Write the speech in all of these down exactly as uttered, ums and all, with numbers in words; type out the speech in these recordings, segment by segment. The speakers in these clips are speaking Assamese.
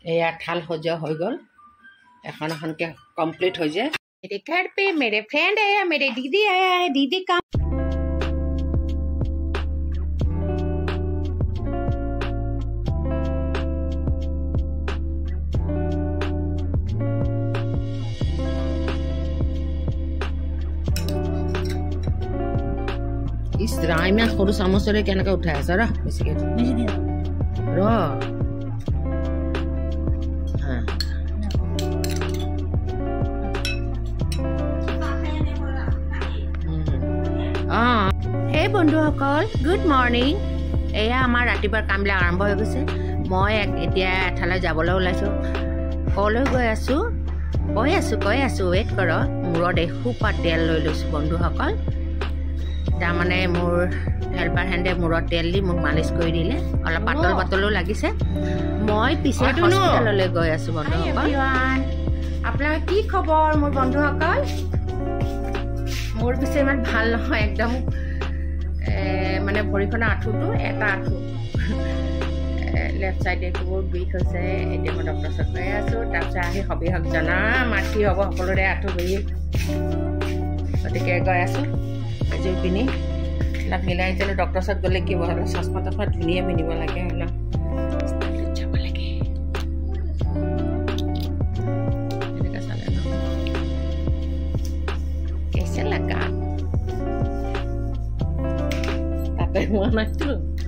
এয়া থাল সজোৱা হৈ গ'ল এখন এখনকৈ কমপ্লিট হৈ যায় मेरे घर पे मेरे फ्रेंड आया मेरे दीदी आया है दीदी का इस राय में सरू चामचरे केनेके उठाই আছে ৰ বেছিকে ৰ হে বন্ধুসকল গুড মৰ্নিং এয়া আমাৰ ৰাতিপুৱাৰ কামবিলাক আৰম্ভ হৈ গৈছে মই এতিয়া এঠাইলৈ যাবলৈ ওলাইছোঁ কলৈ গৈ আছোঁ কৈ আছোঁ কৈ আছোঁ ৱেইট কৰক মূৰত এসোপা তেল লৈ লৈছোঁ বন্ধুসকল তাৰমানে মোৰ হেল্পাৰ হেণ্ডে মূৰত তেল দি মোক মালিচ কৰি দিলে অলপ পাতল পাতলো লাগিছে মই পিছে হস্পিটেললৈ গৈ আছোঁ বন্ধুসকল আপোনাৰ কি খবৰ মোৰ বন্ধুসকল মোৰ পিছে ইমান ভাল নহয় একদম মানে ভৰিখনৰ আঁঠুটো এটা আঁঠু লেফ্ট চাইডে বহুত বিষ হৈছে এতিয়া মই ডক্টৰ ওচৰত গৈ আছোঁ তাৰপিছত আহি সবিহক জনাম আৰু কি হ'ব সকলোৰে আঁঠু বিষ গতিকে গৈ আছোঁ এযোৰ পিন্ধি অলপ মিলাই দিলোঁ ডক্টৰ ওচৰত গ'লে কি হ'ব চশমা তশমা ধুনীয়া পিন্ধিব লাগে অলপ যাব লাগে এনেকৈ চালে ন কেছে লাগা হোৱা নাইতো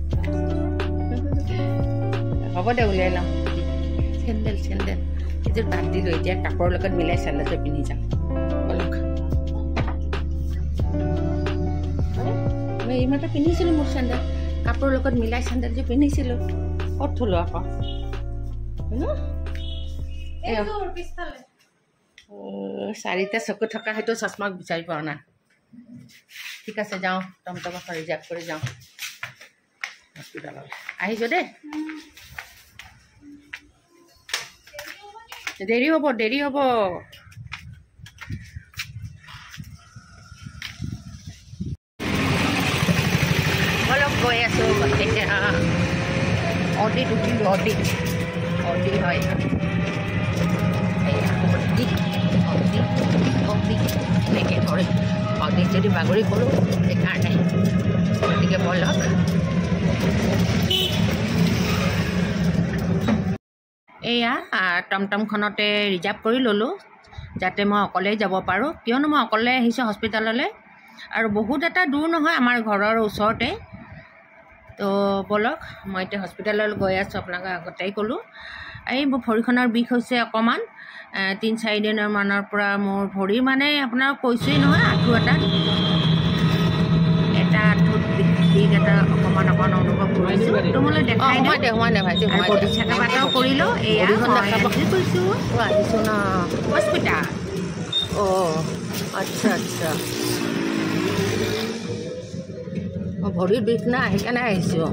হ'ব দে উলিয়াই লওঁ চেণ্ডেল চেণ্ডেল এযোৰ বাদ দিলোঁ এতিয়া কাপোৰৰ লগত মিলাই চেণ্ডেলযোৰ পিন্ধি যাম বলক মই এইমাত্ৰ পিন্ধিছিলোঁ মোৰ চেণ্ডেল কাপোৰৰ লগত মিলাই চেণ্ডেলযোৰ পিন্ধিছিলোঁ ক'ত থলোঁ আকৌ চাৰিটা চকু থকা সেইটো চশমাক বিচাৰি পোৱা নাই ঠিক আছে যাওঁ টমটমক ৰিজাৰ্ভ কৰি যাওঁ হস্পিটেললৈ আহিছোঁ দেই দেৰি হ'ব দেৰি হ'ব অলপ গৈ আছোঁ এতিয়া অডিত উঠিলোঁ অডিত অডি হয় অডিত অডিত অডিত এনেকৈ ধৰে অডিত যদি বাগৰি গ'লোঁ সেইকাৰণে গতিকে বলক এয়া টমটমখনতে ৰিজাৰ্ভ কৰি ল'লোঁ যাতে মই অকলেই যাব পাৰোঁ কিয়নো মই অকলে আহিছোঁ হস্পিটেললৈ আৰু বহুত এটা দূৰ নহয় আমাৰ ঘৰৰ ওচৰতে তো বলক মই এতিয়া হস্পিটেললৈ গৈ আছোঁ আপোনালোকে আগতেই ক'লোঁ এই ভৰিখনৰ বিষ হৈছে অকণমান তিনি চাৰিদিনৰ মানৰ পৰা মোৰ ভৰি মানে আপোনাৰ কৈছোঁৱেই নহয় আঁঠু এটা এটা আঁঠুত বিষ এটা অকণমান অকণমান অনুভৱ কৰিছোঁ তোমালৈ দেখাই চেকআপ এটাও কৰিলোঁ এয়া কৈছোঁ আহিছোঁ ন হস্পিটেল অঁ আচ্ছা আচ্ছা মই ভৰিৰ বিষ নাই সেইকাৰণে আহিছোঁ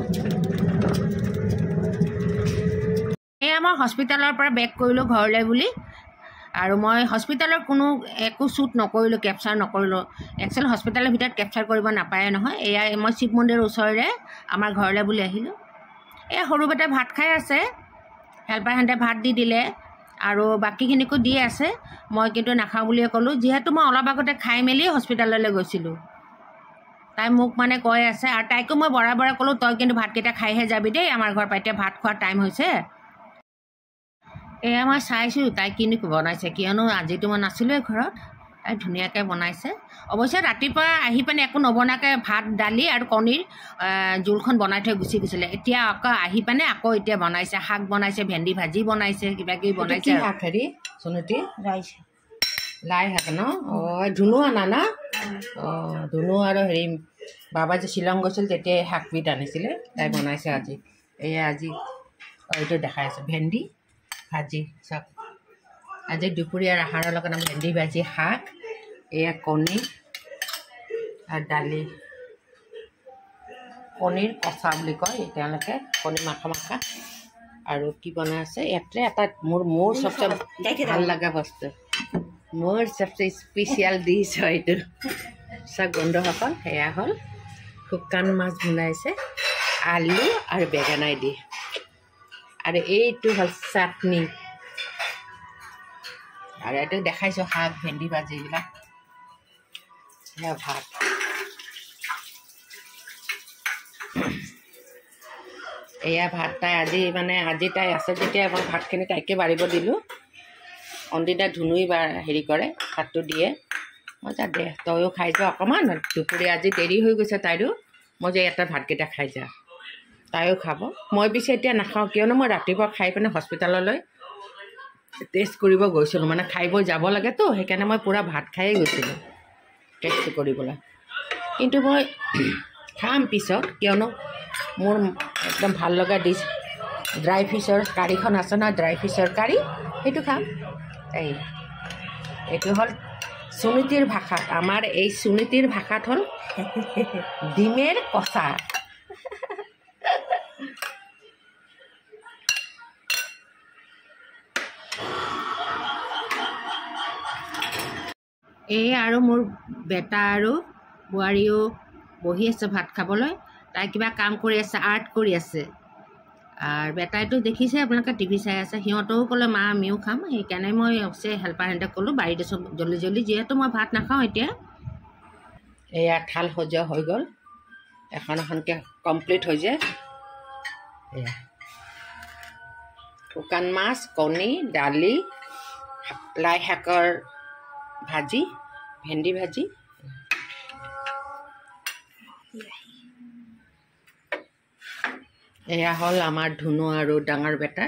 এয়া মই হস্পিটেলৰ পৰা বেক কৰিলোঁ ঘৰলৈ বুলি আৰু মই হস্পিটেলৰ কোনো একো শ্বুট নকৰিলোঁ কেপচাৰ নকৰিলোঁ একচুৱেলি হস্পিটেলৰ ভিতৰত কেপচাৰ কৰিব নাপায় নহয় এয়া মই শিৱ মন্দিৰৰ ওচৰৰে আমাৰ ঘৰলৈ বুলি আহিলোঁ এই সৰু বেটাই ভাত খাই আছে হেল্পাৰ হেণ্ডে ভাত দি দিলে আৰু বাকীখিনিকো দি আছে মই কিন্তু নাখাওঁ বুলিয়ে ক'লোঁ যিহেতু মই অলপ আগতে খাই মেলি হস্পিটেললৈ গৈছিলোঁ তাই মোক মানে কৈ আছে আৰু তাইকো মই বৰাই বৰাই ক'লোঁ তই কিন্তু ভাতকেইটা খাইহে যাবি দেই আমাৰ ঘৰ পৰা এতিয়া ভাত খোৱাৰ টাইম হৈছে এয়া মই চাইছোঁ তাই কিনো বনাইছে কিয়নো আজিতো মই নাছিলোঁৱে ঘৰত তাই ধুনীয়াকৈ বনাইছে অৱশ্যে ৰাতিপুৱা আহি পিনে একো নবনাকৈ ভাত দালি আৰু কণীৰ জোলখন বনাই থৈ গুচি গৈছিলে এতিয়া আকৌ আহি পিনে আকৌ এতিয়া বনাইছে শাক বনাইছে ভেন্দি ভাজি বনাইছে কিবা কিবি বনাইছে শাক হেৰি চুনুটি লাই শাক ন অঁ ধুনু আনা না অঁ ধুনু আৰু হেৰি বাবা যে শ্বিলং গৈছিল তেতিয়াই শাকবিধ আনিছিলে তাই বনাইছে আজি এয়া আজি এইটো দেখাই আছে ভেন্দি ভাজি চাওক আজি দুপৰীয়াৰ আহাৰৰ লগত আমি ভেন্দি ভাজি শাক এয়া কণী আৰু দালি কণীৰ কচা বুলি কয় তেওঁলোকে কণী মাখা মাখা আৰু কি বনাই আছে ইয়াতে এটা মোৰ মোৰ চবচে ভাল লগা বস্তু মোৰ চবচে স্পেচিয়েল ডিছ হয় এইটো চাওক বন্ধুসকল সেয়া হ'ল শুকান মাছ বনাইছে আলু আৰু বেঙেনাই দি আৰু এইটো হ'ল চাটনি আৰু এইটো দেখাইছোঁ শাক ভেন্দি ভাজি এইবিলাক সেয়া ভাত এয়া ভাত তাই আজি মানে আজি তাই আছে যেতিয়া মই ভাতখিনি তাইকে বাঢ়িব দিলোঁ অন্দিতা ধুনুই বা হেৰি কৰে ভাতটো দিয়ে মই যা দে তয়ো খাই যা অকণমান দুপৰীয়া আজি দেৰি হৈ গৈছে তাইৰো মই যে এটা ভাতকেইটা খাই যা তাইও খাব মই পিছে এতিয়া নাখাওঁ কিয়নো মই ৰাতিপুৱা খাই পিনে হস্পিটেললৈ টেষ্ট কৰিব গৈছিলোঁ মানে খাই বৈ যাব লাগেতো সেইকাৰণে মই পূৰা ভাত খায়েই গৈছিলোঁ টেষ্ট কৰিবলৈ কিন্তু মই খাম পিছত কিয়নো মোৰ একদম ভাল লগা ডিছ ড্ৰাই ফিছৰ কাৰীখন আছে নহয় ড্ৰাই ফিছৰ কাৰী সেইটো খাম এই এইটো হ'ল সুনীতিৰ ভাষাত আমাৰ এই সুনীতিৰ ভাষাত হ'ল ডিমেৰ কচা এই আৰু মোৰ বেটা আৰু বোৱাৰীও বহি আছে ভাত খাবলৈ তাই কিবা কাম কৰি আছে আৰ্ট কৰি আছে আৰু বেটাইটো দেখিছে আপোনালোকে টিভি চাই আছে সিহঁতেও ক'লে মা আমিও খাম সেইকাৰণে মই অৱশ্যে হেল্পাৰ হেণ্টক ক'লোঁ বাৰীত আছোঁ জল্দি জল্দি যিহেতু মই ভাত নাখাওঁ এতিয়া এয়া থাল সজোৱা হৈ গ'ল এখন এখনকৈ কমপ্লিট হৈ যায় এয়া শুকান মাছ কণী দালি লাই শাকৰ ভাজি ভেন্দি ভাজি এয়া হ'ল আমাৰ ধুনু আৰু ডাঙৰ বেটাৰ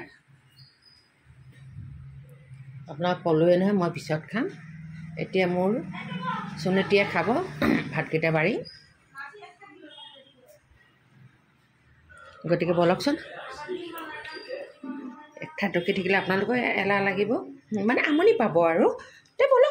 আপোনাক ক'লোৱে নহয় মই পিছত খাম এতিয়া মোৰ সুনীতিয়ে খাব ভাতকেইটা বাঢ়ি গতিকে বলকচোন এক ঠাইত ৰখি থাকিলে আপোনালোকৰ এলাহ লাগিব মানে আমনি পাব আৰু তে বলক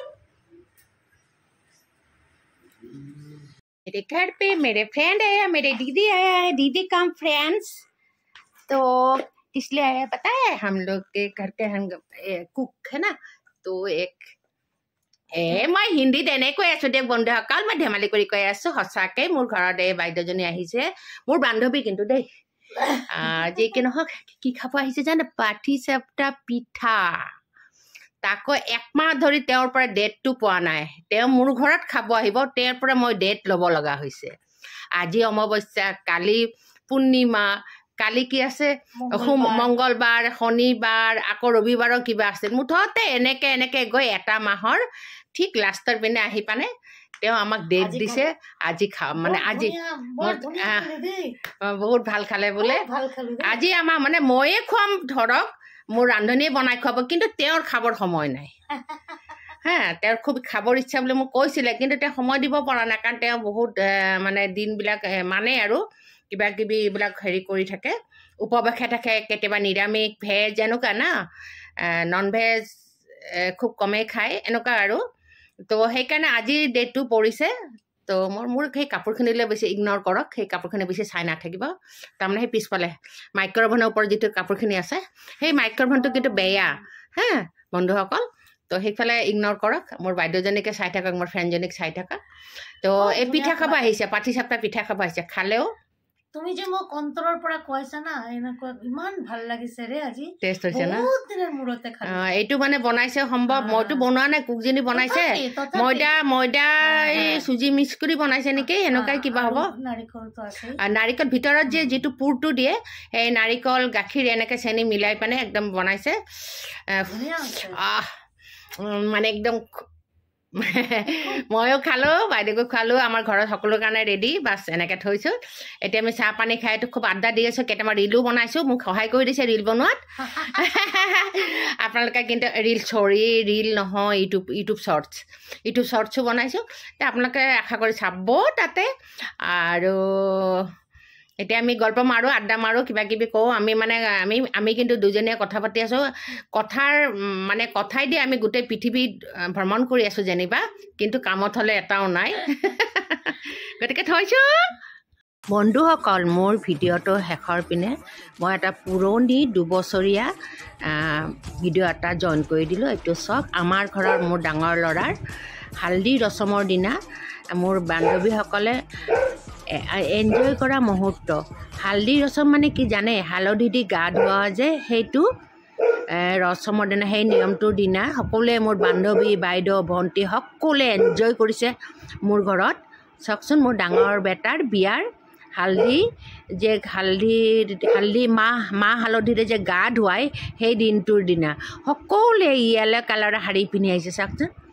मेरे घर पे मेरे फ्रेंड आया मेरे दीदी आया है दीदी कम फ्रेंड्स तो इसलिए आया पता है हम लोग के घर के हम कुक है ना तो एक ए मैं हिंदी देने কৈ আছো দেখ বন্ধুসকল মই ধেমালি কৰি কৈ আছো সঁচাকে মোৰ ঘৰত এই বাইদেউজনী আহিছে মোৰ বান্ধৱী কিন্তু দেই যে কি নহওক কি খাব আহিছে জানে পাঠি চেপটা পিঠা তাকো একমাহ ধৰি তেওঁৰ পৰা ডেটটো পোৱা নাই তেওঁ মোৰ ঘৰত খাব আহিব তেওঁৰ পৰা মই ডেট ল'ব লগা হৈছে আজি অমাৱস্যা কালি পূৰ্ণিমা কালি কি আছে মংগলবাৰ শনিবাৰ আকৌ ৰবিবাৰৰ কিবা আছে মুঠতে এনেকৈ এনেকৈ গৈ এটা মাহৰ ঠিক লাষ্টৰ পিনে আহি পানে তেওঁ আমাক ডেট দিছে আজি খাম মানে আজি বহুত ভাল খালে বোলে আজি আমাৰ মানে ময়ে খুৱাম ধৰক মোৰ ৰান্ধনীয়ে বনাই খুৱাব কিন্তু তেওঁৰ খাবৰ সময় নাই হা তেওঁৰ খুব খাবৰ ইচ্ছা বুলি মোক কৈছিলে কিন্তু তেওঁ সময় দিব পৰা নাই কাৰণ তেওঁ বহুত মানে দিনবিলাক মানে আৰু কিবা কিবি এইবিলাক হেৰি কৰি থাকে উপবাসে থাকে কেতিয়াবা নিৰামিষ ভেজ এনেকুৱা না নন ভেজ খুব কমেই খায় এনেকুৱা আৰু তো সেইকাৰণে আজি ডেটটো পৰিছে তো মোৰ মোৰ সেই কাপোৰখিনিলৈ বেছি ইগন'ৰ কৰক সেই কাপোৰখিনি বেছি চাই নাথাকিব তাৰমানে সেই পিছফালে মাইক্ৰ'ভেনৰ ওপৰত যিটো কাপোৰখিনি আছে সেই মাইক্ৰ'ভেনটো কিন্তু বেয়া হা বন্ধুসকল তো সেইফালে ইগন'ৰ কৰক মোৰ বাইদেউজনীকে চাই থাকক মোৰ ফ্ৰেণ্ডজনীক চাই থাকক তো এই পিঠা খাব আহিছে পাঠি চাপ্তা পিঠা খাব আহিছে খালেও তুমি যে মোক অন্তৰৰ পৰা কৈছা না এনেকুৱা ইমান ভাল লাগিছে ৰে আজি টেষ্ট হৈছে না বহুত দিনৰ মূৰতে খালো এইটো মানে বনাইছে সম্ভৱ মইতো বনোৱা নাই কুকজনী বনাইছে ময়দা ময়দা এই চুজি মিক্স কৰি বনাইছে নেকি এনেকুৱাই কিবা হ'ব নাৰিকলটো আছে আৰু নাৰিকল ভিতৰত যে যিটো পুৰটো দিয়ে সেই নাৰিকল গাখীৰ এনেকৈ চেনি মিলাই পানে একদম বনাইছে মানে একদম ময়ো খালোঁ বাইদেউকো খোৱালোঁ আমাৰ ঘৰত সকলোৰ কাৰণে ৰেডি বাছ এনেকৈ থৈছোঁ এতিয়া আমি চাহ পানী খাইতো খুব আড্ডা দি আছোঁ কেইটামান ৰিলো বনাইছোঁ মোক সহায় কৰি দিছে ৰিল বনোৱাত আপোনালোকে কিন্তু ৰিল চৰি ৰিল নহয় ইউটিউব ইউটিউব শ্বৰ্টছ ইউটিউব শ্বৰ্টছো বনাইছোঁ এতিয়া আপোনালোকে আশা কৰি চাব তাতে আৰু এতিয়া আমি গল্প মাৰোঁ আড্ডা মাৰোঁ কিবা কিবি কওঁ আমি মানে আমি আমি কিন্তু দুজনীয়ে কথা পাতি আছোঁ কথাৰ মানে কথাই দি আমি গোটেই পৃথিৱীত ভ্ৰমণ কৰি আছোঁ যেনিবা কিন্তু কামত হ'লে এটাও নাই গতিকে থৈছোঁ বন্ধুসকল মোৰ ভিডিঅ'টো শেষৰ পিনে মই এটা পুৰণি দুবছৰীয়া ভিডিঅ' এটা জইন কৰি দিলোঁ এইটো চাওক আমাৰ ঘৰৰ মোৰ ডাঙৰ ল'ৰাৰ হালধি ৰচমৰ দিনা মোৰ বান্ধৱীসকলে এনজয় কৰা মুহূৰ্ত হালধি ৰচম মানে কি জানে হালধি দি গা ধোৱা যে সেইটো ৰচমৰ দিনা সেই নিয়মটোৰ দিনা সকলোৱে মোৰ বান্ধৱী বাইদেউ ভণ্টি সকলোৱে এনজয় কৰিছে মোৰ ঘৰত চাওকচোন মোৰ ডাঙৰ বেটাৰ বিয়াৰ হালধি যে হালধি হালধি মাহ মাহ হালধিৰে যে গা ধুৱায় সেই দিনটোৰ দিনা সকলোৱে য়েলো কালাৰৰ শাৰী পিন্ধি আহিছে চাওকচোন